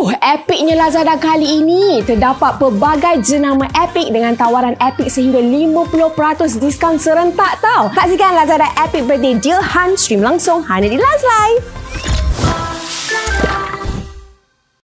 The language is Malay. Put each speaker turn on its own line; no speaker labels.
Epicnya Lazada kali ini. Terdapat pelbagai jenama Epic dengan tawaran Epic sehingga 50% diskaun serentak tau. Saksikan Lazada Epic Birthday Deal Hunt stream langsung hanya di Laz Live.